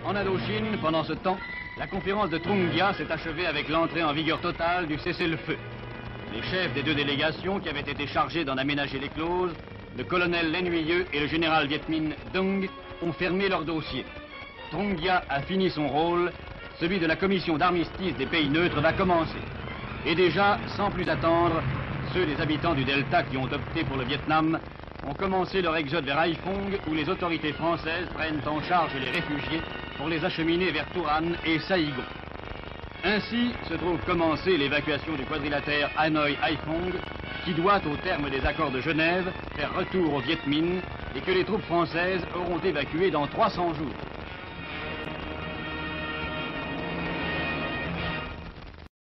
En Indochine, pendant ce temps, la conférence de Trung Gia s'est achevée avec l'entrée en vigueur totale du cessez-le-feu. Les chefs des deux délégations qui avaient été chargés d'en aménager les clauses, le colonel Lennuyeux et le général Viet Minh Dong, ont fermé leur dossier. Trung Gia a fini son rôle, celui de la commission d'armistice des pays neutres va commencer. Et déjà, sans plus attendre, ceux des habitants du Delta qui ont opté pour le Vietnam ont commencé leur exode vers Haiphong, où les autorités françaises prennent en charge les réfugiés pour les acheminer vers Turan et Saigon. Ainsi se trouve commencée l'évacuation du quadrilatère Hanoï-Haiphong, qui doit, au terme des accords de Genève, faire retour au Viet Minh et que les troupes françaises auront évacué dans 300 jours.